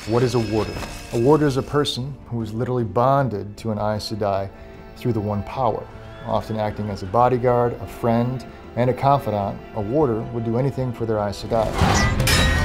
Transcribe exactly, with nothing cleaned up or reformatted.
What is a warder? A warder is a person who is literally bonded to an Aes Sedai through the One Power, often acting as a bodyguard, a friend, and a confidant. A warder would do anything for their Aes Sedai.